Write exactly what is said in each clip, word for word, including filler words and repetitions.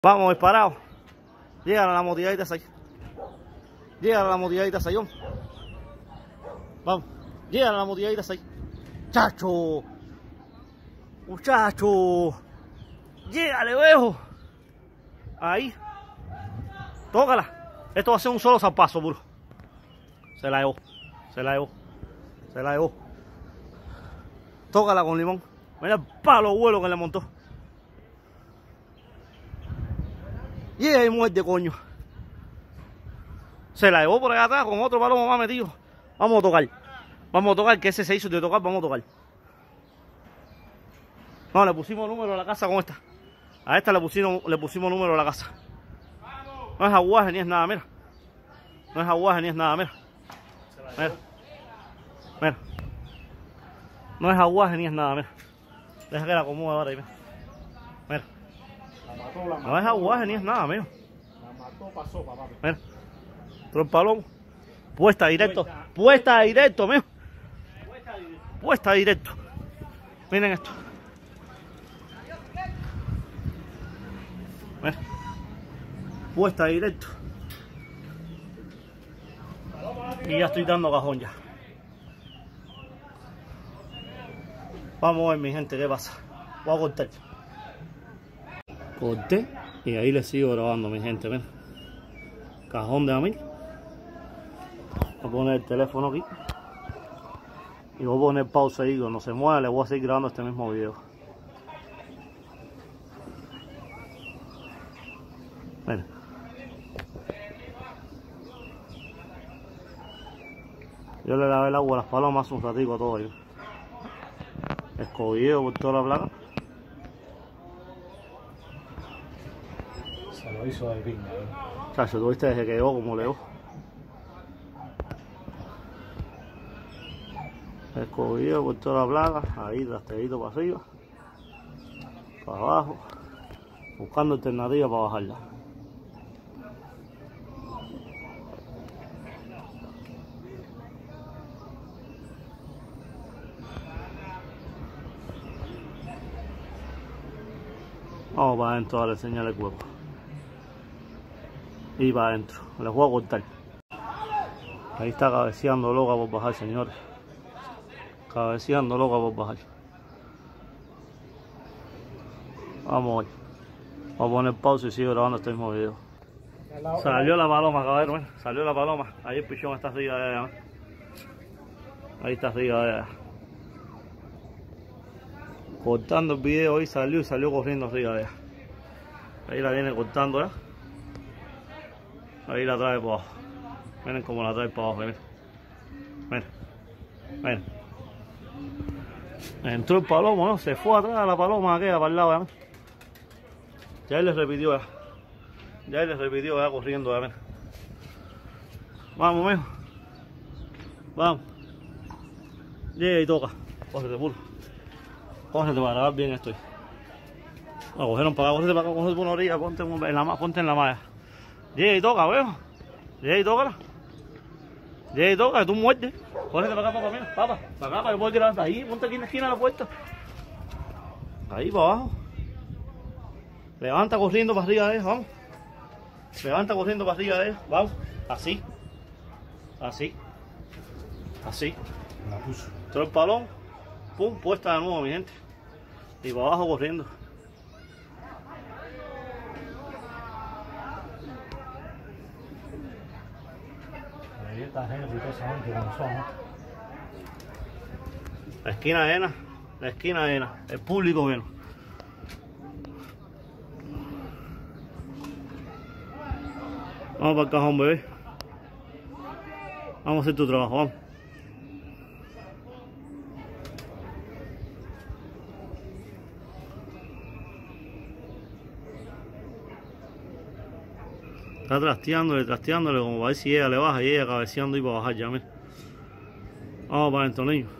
Vamos, disparado. Llega a la motilladita ahí. Llega a la motilladita sayón. Vamos. Llega a la motilladita ahí. Chacho. Muchacho. Llegale, viejo. Ahí. Tócala. Esto va a ser un solo zapazo, puro. Se la llevó. Se la llevó. Se la llevó. Tócala con limón. Mira el palo vuelo que le montó. Y ahí muerde, coño. Se la llevó por allá atrás con otro palomo más metido. Vamos a tocar. Vamos a tocar, que ese se hizo de tocar, vamos a tocar. No, le pusimos número a la casa con esta. A esta le pusimos, le pusimos número a la casa. No es aguaje ni es nada, mira. No es aguaje ni es nada, mira. Mira. Mira. No es aguaje ni es nada, mira. Deja que la acomode ahora ahí, mira. Mira. La mató, la mató, no es aguaje ni es nada, mira. La mató, pasó, papá. Mira. Otro palomo. Puesta directo. Puesta directo, mira. Puesta directo. Miren esto. Mira. Puesta directo. Y ya estoy dando cajón ya. Vamos a ver, mi gente, qué pasa. Voy a cortar. Corté y ahí le sigo grabando, mi gente, mira. Cajón de Amil. Voy a poner el teléfono aquí. Y voy a poner pausa ahí. Cuando se mueva le voy a seguir grabando este mismo video. Mira. Yo le lavé el agua a las palomas un ratico a todo ahí. Escogido por toda la plaga. Se lo hizo de pinga, ¿eh? Chacho, tú viste desde que llegó como leo. Escogido por toda la plaga. Ahí, rastreadito para arriba. Para abajo. Buscando alternativas para bajarla. Vamos para adentro, ahora enseñarle el cuerpo. Y para adentro. Les voy a cortar. Ahí está cabeceando loca por bajar, señores. Cabeceando loca por bajar. Vamos a ver. Vamos a poner pausa y sigo grabando este mismo video. Salió la paloma, caballero, mira. Salió la paloma. Ahí el pichón está arriba de ella. Ahí está arriba de ella. Cortando el video y salió y salió corriendo arriba de ella. Ahí la viene cortando ya. Ahí la trae para abajo. Miren cómo la trae para abajo. Miren. Miren. Miren. Entró el palomo, ¿no? Se fue atrás a la paloma aquella para el lado. ¿Ya? Ya él les repitió ya. Ya él les repitió ya corriendo. Ya, miren. Vamos, mijo. Vamos. Llega y toca. Cógete, puro. Cógete para grabar bien esto. Bueno, cogieron para acá, cógete para acá, cógete por una orilla, ponte en la, ponte en la malla. Llega y toca, viejo. Llega y tócala. Llega y toca, que tú muerdes. Cógete para acá, papá, mira, papá. Para acá, para que puedas tirar hasta ahí. Ponte aquí en la esquina de la puerta. Ahí para abajo. Levanta corriendo para arriba de ella, vamos. Levanta corriendo para arriba de ella, vamos. Así. Así. Así. La puso. Entró el palón. Pum, puesta de nuevo, mi gente. Y para abajo corriendo. Ahí está gente y toda esa gente como son, ¿no? La esquina llena. La esquina llena. El público lleno. Vamos para el cajón, bebé. Vamos a hacer tu trabajo, vamos. Está trasteándole, trasteándole como para ver si ella le baja y ella cabeceando y para bajar ya, mira. Vamos para adentro, niño.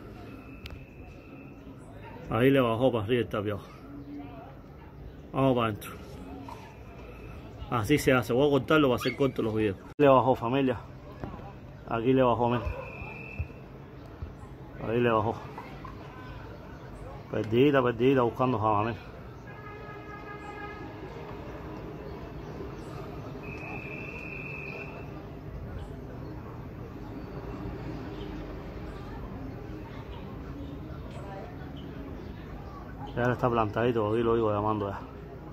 Ahí le bajó para arriba el tapiado. Vamos para adentro. Así se hace, voy a cortarlo para hacer cortos los videos. Le bajó, familia. Aquí le bajó, mira. Ahí le bajó. Perdida, perdida, buscando jama, mira. Ya está plantadito, aquí lo digo llamando ya.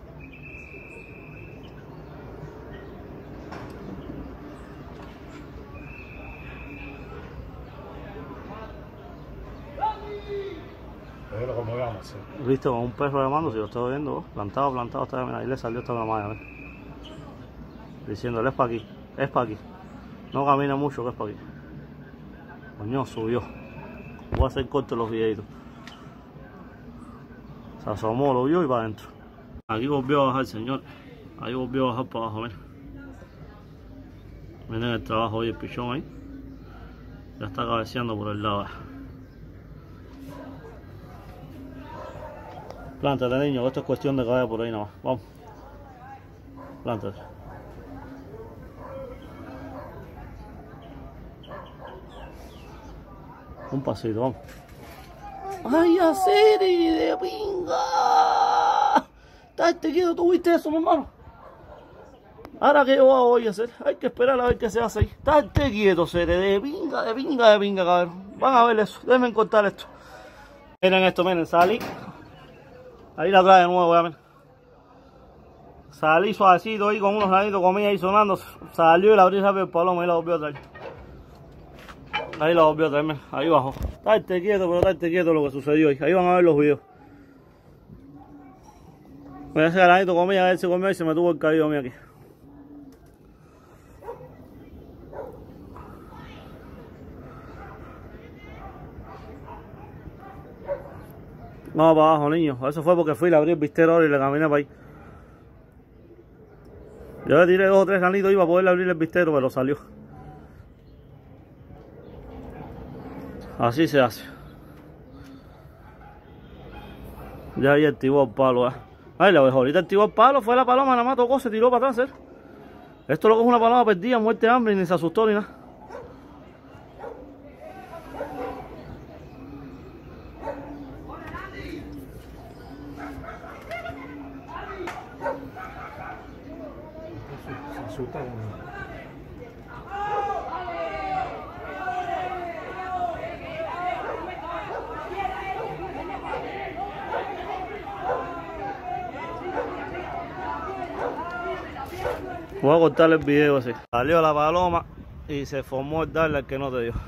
Pero como vamos, sí. ¿Viste con un perro llamando? Si lo estoy viendo, vos. Plantado, plantado, está, mira, ahí le salió esta mamá, ¿ves? Diciéndole, es para aquí, es para aquí. No camina mucho, que es para aquí. Coño, subió. Voy a hacer corto los videitos. Se asomó, lo vio y para adentro. Aquí volvió a bajar, señor. Ahí volvió a bajar para abajo, miren. Miren el trabajo hoy, el pichón ahí. Ya está cabeceando por el lado. Plántate, niño, que esto es cuestión de caer por ahí nada más. Vamos. Plántate. Un pasito, vamos. ¡Ay, a Siri de pinga! Estate quieto, ¿tú viste eso, mi hermano? Ahora que yo voy a hacer, hay que esperar a ver qué se hace ahí. Estate quieto, Siri de pinga, de pinga, de pinga, cabrón. Van a ver eso, déjenme cortar esto. Miren esto, miren, salí. Ahí la trae de nuevo, ya, miren. Salí suavecito ahí con unos raditos comida ahí sonando. Salió y la abrí rápido el paloma y la volvió a traer. Ahí la volvió a traer, miren. Ahí bajó. Estate quieto, pero estate quieto lo que sucedió ahí. Ahí van a ver los videos. Mira ese granito comía, él se comió y se me tuvo el caído a mí aquí. Vamos para abajo, niños. Eso fue porque fui, le abrí el vistero ahora y le caminé para ahí. Yo le tiré dos o tres granitos ahí para poderle abrir el vistero, pero salió. Así se hace. Ya ahí activó el palo, ¿eh? Ay, la mejor ahorita activó el palo, fue la paloma, nada más tocó, se tiró para atrás, ¿eh? Esto lo que es una paloma perdida, muerte de hambre, y ni se asustó ni nada. Se asusta con... Voy a cortar el video así. Salió la paloma y se formó el darle al que no te dio.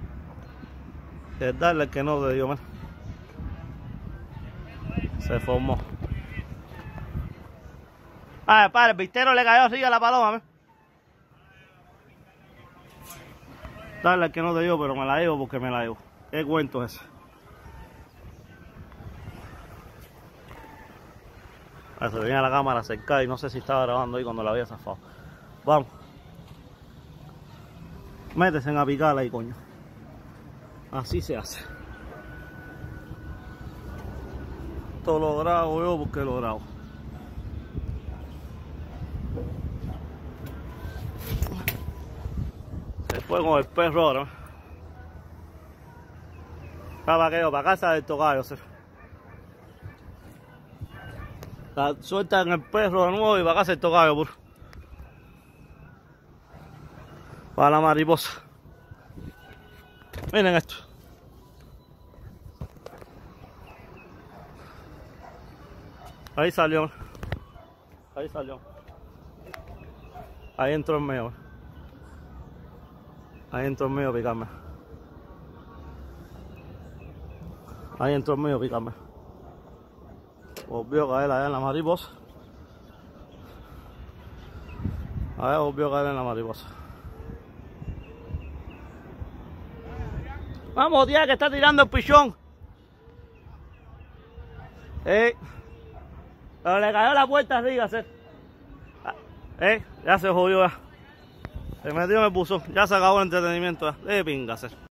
El darle al que no te dio, man. Se formó. Ah, padre, el vistero le cayó así a la paloma, man. Darle al que no te dio, pero me la llevo porque me la llevo. ¿Qué cuento es ese? Se tenía la cámara cerca y no sé si estaba grabando ahí cuando la había zafado. Vamos. Métese en a picarla ahí, coño. Así se hace. Esto lo grabo yo porque lo grabo. Se fue con el perro ahora. Para que yo, para casa del tocayo, ¿sí? La sueltan el perro de nuevo y va a casa el tocayo, puro. Para la mariposa. Miren esto. Ahí salió. Ahí salió. Ahí entró en medio. Ahí entró en medio a picarme. Ahí entró en medio a picarme. Volvió a caer allá en la mariposa. Allá volvió a caer en la mariposa. Vamos, tía, que está tirando el pichón. Eh. Pero le cayó la puerta arriba, ¿sí? Eh, ya se jodió ya. Se metió en el buzón. Ya se acabó el entretenimiento ya. De pinga, ¿sí?